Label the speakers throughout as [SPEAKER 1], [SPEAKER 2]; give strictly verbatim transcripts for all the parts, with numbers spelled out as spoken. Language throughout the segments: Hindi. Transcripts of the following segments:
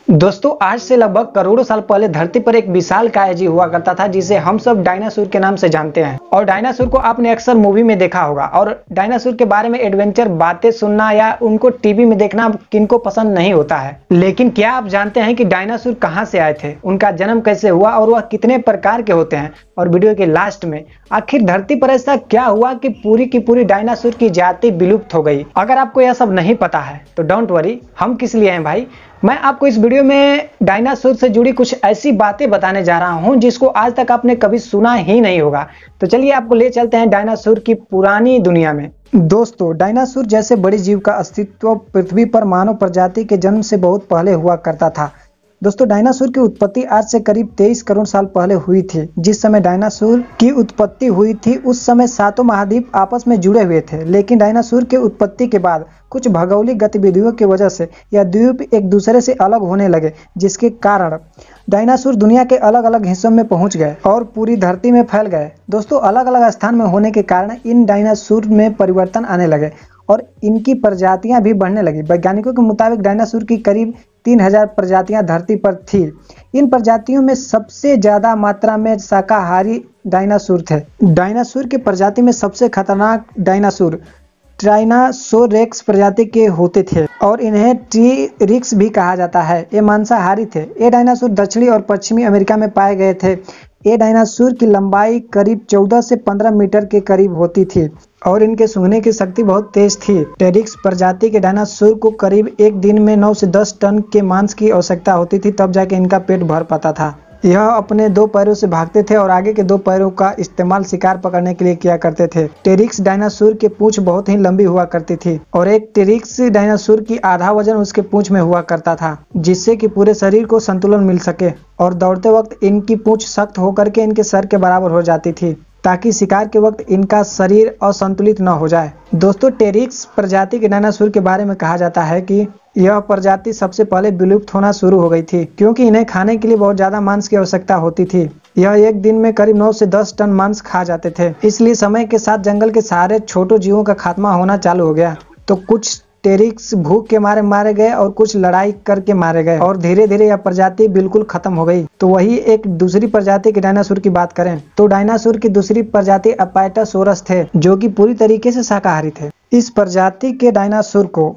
[SPEAKER 1] दोस्तों आज से लगभग करोड़ों साल पहले धरती पर एक विशाल कायाजी हुआ करता था जिसे हम सब डायनासोर के नाम से जानते हैं। और डायनासोर को आपने अक्सर मूवी में देखा होगा। और डायनासोर के बारे में एडवेंचर बातें सुनना या उनको टीवी में देखना किनको पसंद नहीं होता है, लेकिन क्या आप जानते हैं कि डायनासोर कहां से आए थे, उनका जन्म कैसे हुआ और वह कितने प्रकार के होते हैं। और वीडियो के लास्ट में आखिर धरती पर ऐसा क्या हुआ कि पूरी की पूरी डायनासोर की जाति विलुप्त हो गई। अगर आपको यह सब नहीं पता है तो डोंट वरी, हम किस लिए हैं भाई। मैं आपको इस वीडियो में डायनासोर से जुड़ी कुछ ऐसी बातें बताने जा रहा हूं जिसको आज तक आपने कभी सुना ही नहीं होगा। तो चलिए आपको ले चलते हैं डायनासोर की पुरानी दुनिया में। दोस्तों, डायनासोर जैसे बड़े जीव का अस्तित्व पृथ्वी पर मानव प्रजाति के जन्म से बहुत पहले हुआ करता था। दोस्तों, डायनासोर की उत्पत्ति आज से करीब तेईस करोड़ साल पहले हुई थी। जिस समय डायनासोर की उत्पत्ति हुई थी उस समय सातों महाद्वीप आपस में जुड़े हुए थे, लेकिन डायनासोर के उत्पत्ति के बाद कुछ भौगोलिक गतिविधियों की वजह से यह द्वीप एक दूसरे से अलग होने लगे, जिसके कारण डायनासोर दुनिया के अलग अलग हिस्सों में पहुंच गए और पूरी धरती में फैल गए। दोस्तों, अलग अलग स्थान में होने के कारण इन डायनासोर में परिवर्तन आने लगे और इनकी प्रजातियां भी बढ़ने लगी। वैज्ञानिकों के मुताबिक डायनासोर की करीब तीन हजार प्रजातियां धरती पर थी। इन प्रजातियों में सबसे ज्यादा मात्रा में शाकाहारी डायनासोर थे। डायनासोर की प्रजाति में सबसे खतरनाक डायनासोर ट्राइनासोरेक्स प्रजाति के होते थे और इन्हें टी-रिक्स भी कहा जाता है। ये मांसाहारी थे। ये डायनासोर दक्षिणी और पश्चिमी अमेरिका में पाए गए थे। ये डायनासोर की लंबाई करीब चौदह से पंद्रह मीटर के करीब होती थी और इनके सूंघने की शक्ति बहुत तेज थी। टेरिक्स प्रजाति के डायनासोर को करीब एक दिन में नौ से दस टन के मांस की आवश्यकता होती थी, तब जाके इनका पेट भर पाता था। यह अपने दो पैरों से भागते थे और आगे के दो पैरों का इस्तेमाल शिकार पकड़ने के लिए किया करते थे। टेरिक्स डायनासोर की पूंछ बहुत ही लंबी हुआ करती थी और एक टेरिक्स डायनासोर की आधा वजन उसके पूंछ में हुआ करता था, जिससे कि पूरे शरीर को संतुलन मिल सके। और दौड़ते वक्त इनकी पूंछ सख्त होकर के इनके सर के बराबर हो जाती थी ताकि शिकार के वक्त इनका शरीर असंतुलित न हो जाए। दोस्तों, टेरिक्स प्रजाति के डायनासोर के बारे में कहा जाता है कि यह प्रजाति सबसे पहले विलुप्त होना शुरू हो गई थी क्योंकि इन्हें खाने के लिए बहुत ज्यादा मांस की आवश्यकता होती थी। यह एक दिन में करीब नौ से दस टन मांस खा जाते थे। इसलिए समय के साथ जंगल के सारे छोटे जीवों का खात्मा होना चालू हो गया। तो कुछ टेरिक्स भूख के मारे मारे गए और कुछ लड़ाई करके मारे गए और धीरे धीरे यह प्रजाति बिल्कुल खत्म हो गई। तो वही एक दूसरी प्रजाति के डायनासोर की बात करें तो डायनासोर की दूसरी प्रजाति अपाइटासोरस थे, जो कि पूरी तरीके से शाकाहारी थे। इस प्रजाति के डायनासोर को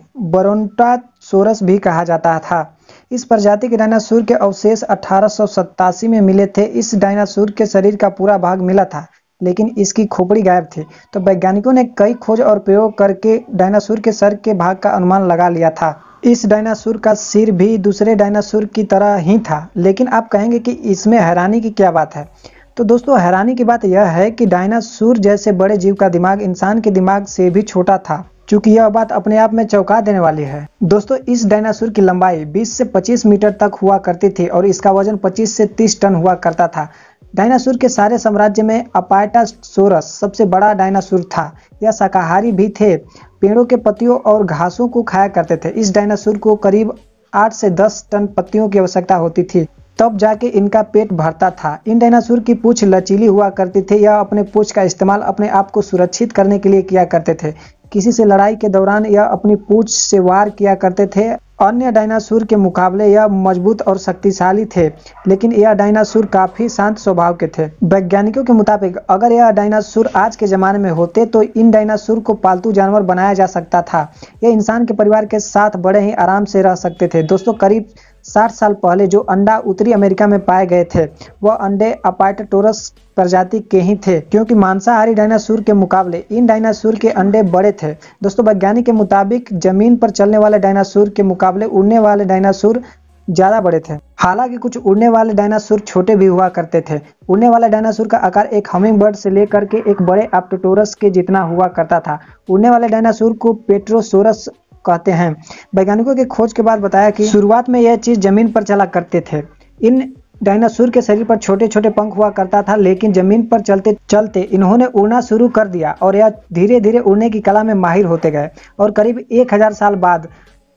[SPEAKER 1] ब्रोंटोसोरस भी कहा जाता था। इस प्रजाति के डायनासोर के अवशेष अठारह सौ सत्तासी में मिले थे। इस डायनासोर के शरीर का पूरा भाग मिला था, लेकिन इसकी खोपड़ी गायब थी। तो वैज्ञानिकों ने कई खोज और प्रयोग करके डायनासोर के सर के भाग का अनुमान लगा लिया था। इस डायनासोर का सिर भी दूसरे डायनासोर की तरह ही था, लेकिन आप कहेंगे कि इसमें हैरानी की क्या बात है। तो दोस्तों, हैरानी की बात यह है कि डायनासोर जैसे बड़े जीव का दिमाग इंसान के दिमाग से भी छोटा था, क्योंकि यह बात अपने आप में चौंका देने वाली है। दोस्तों, इस डायनासोर की लंबाई बीस से पच्चीस मीटर तक हुआ करती थी और इसका वजन पच्चीस से तीस टन हुआ करता था। डायनासोर के सारे साम्राज्य में अपाइटासोरस सबसे बड़ा डायनासोर था। यह शाकाहारी भी थे, पेड़ों के पत्तियों और घासों को खाया करते थे। इस डायनासोर को करीब आठ से दस टन पत्तियों की आवश्यकता होती थी, तब जाके इनका पेट भरता था। इन डायनासोर की पूंछ लचीली हुआ करती थी। यह अपने पूंछ का इस्तेमाल अपने आप को सुरक्षित करने के लिए किया करते थे। किसी से लड़ाई के दौरान यह अपनी पूंछ से वार किया करते थे। अन्य डायनासोर के मुकाबले यह मजबूत और शक्तिशाली थे, लेकिन यह डायनासोर काफी शांत स्वभाव के थे। वैज्ञानिकों के मुताबिक अगर यह डायनासोर आज के जमाने में होते तो इन डायनासोर को पालतू जानवर बनाया जा सकता था। यह इंसान के परिवार के साथ बड़े ही आराम से रह सकते थे। दोस्तों, करीब साठ साल पहले जो अंडा उत्तरी अमेरिका में पाए गए थे वह अंडे अपाइटाटोरस प्रजाति के ही थे, क्योंकि मांसाहारी डायनासोर के मुकाबले इन डायनासोर के अंडे बड़े थे। दोस्तों, वैज्ञानिक के मुताबिक जमीन पर चलने वाले डायनासोर के मुकाबले उड़ने वाले डायनासोर ज्यादा बड़े थे। हालांकि कुछ उड़ने वाले डायनासोर छोटे भी हुआ करते थे। उड़ने वाले डायनासोर का आकार एक हमिंग बर्ड से लेकर के एक बड़े एप्टोटोरस के जितना हुआ करता था। उड़ने वाले डायनासोर को पेट्रोसोरस कहते हैं। वैज्ञानिकों की खोज के बाद बताया कि शुरुआत में यह चीज जमीन पर चला करते थे। इन डायनासोर के शरीर पर छोटे छोटे पंख हुआ करता था, लेकिन जमीन पर चलते चलते इन्होंने उड़ना शुरू कर दिया और यह धीरे धीरे उड़ने की कला में माहिर होते गए और करीब एक हजार साल बाद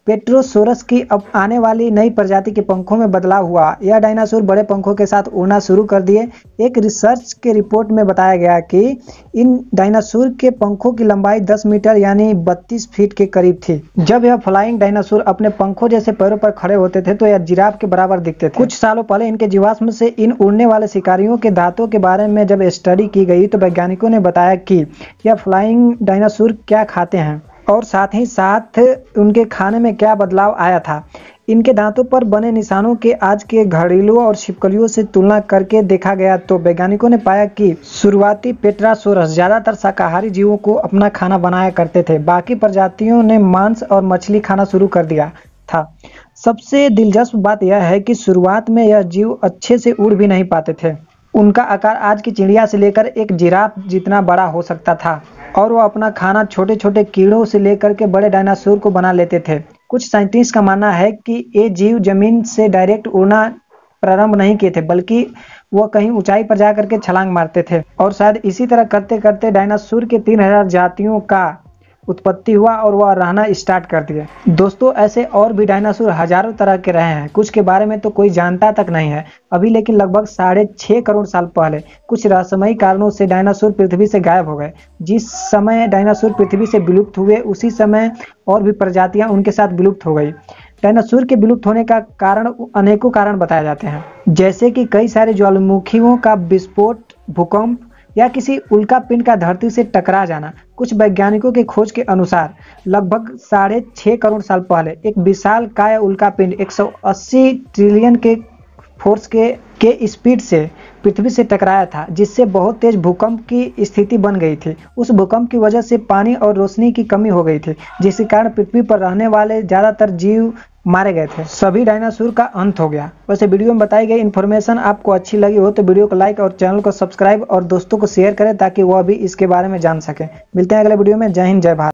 [SPEAKER 1] पेट्रोसोरस की अब आने वाली नई प्रजाति के पंखों में बदलाव हुआ। यह डायनासोर बड़े पंखों के साथ उड़ना शुरू कर दिए। एक रिसर्च के रिपोर्ट में बताया गया कि इन डायनासोर के पंखों की लंबाई दस मीटर यानी बत्तीस फीट के करीब थी। जब यह फ्लाइंग डायनासोर अपने पंखों जैसे पैरों पर खड़े होते थे तो यह जिराफ के बराबर दिखते थे। कुछ सालों पहले इनके जीवाश्म से इन उड़ने वाले शिकारियों के दांतों के बारे में जब स्टडी की गई तो वैज्ञानिकों ने बताया कि यह फ्लाइंग डायनासोर क्या खाते हैं और साथ ही साथ उनके खाने में क्या बदलाव आया था। इनके दांतों पर बने निशानों के आज के घड़ियों और छिपकलियों से तुलना करके देखा गया तो वैज्ञानिकों ने पाया कि शुरुआती पेट्रासोरस ज्यादातर शाकाहारी जीवों को अपना खाना बनाया करते थे। बाकी प्रजातियों ने मांस और मछली खाना शुरू कर दिया था। सबसे दिलचस्प बात यह है कि शुरुआत में यह जीव अच्छे से उड़ भी नहीं पाते थे। उनका आकार आज की चिड़िया से लेकर एक जिराफ जितना बड़ा हो सकता था और वो अपना खाना छोटे छोटे कीड़ों से लेकर के बड़े डायनासोर को बना लेते थे। कुछ साइंटिस्ट का मानना है कि ये जीव जमीन से डायरेक्ट उड़ना प्रारंभ नहीं किए थे, बल्कि वह कहीं ऊंचाई पर जाकर के छलांग मारते थे और शायद इसी तरह करते करते डायनासोर के तीन हजार जातियों का उत्पत्ति हुआ और वह रहना स्टार्ट कर दिए। दोस्तों, ऐसे और भी डायनासोर हजारों तरह के रहे हैं। कुछ के बारे में तो कोई जानता तक नहीं है अभी, लेकिन लगभग साढ़े छः करोड़ साल पहले कुछ रहस्यमयी कारणों से डायनासोर पृथ्वी से गायब हो गए। जिस समय डायनासोर पृथ्वी से विलुप्त हुए उसी समय और भी प्रजातियां उनके साथ विलुप्त हो गई। डायनासोर के विलुप्त होने का कारण अनेकों कारण बताए जाते हैं, जैसे कि कई सारे ज्वालामुखियों का विस्फोट, भूकंप या किसी उल्कापिंड का धरती से टकरा जाना। कुछ वैज्ञानिकों के खोज के अनुसार लगभग साढ़े छः करोड़ साल पहले एक विशाल काय उल्कापिंड एक सौ अस्सी ट्रिलियन के फोर्स के के स्पीड से पृथ्वी से टकराया था, जिससे बहुत तेज भूकंप की स्थिति बन गई थी। उस भूकंप की वजह से पानी और रोशनी की कमी हो गई थी, जिसके कारण पृथ्वी पर रहने वाले ज्यादातर जीव मारे गए थे। सभी डायनासोर का अंत हो गया। वैसे वीडियो में बताई गई इन्फॉर्मेशन आपको अच्छी लगी हो तो वीडियो को लाइक और चैनल को सब्सक्राइब और दोस्तों को शेयर करें ताकि वह भी इसके बारे में जान सकें। मिलते हैं अगले वीडियो में। जय हिंद, जय भारत।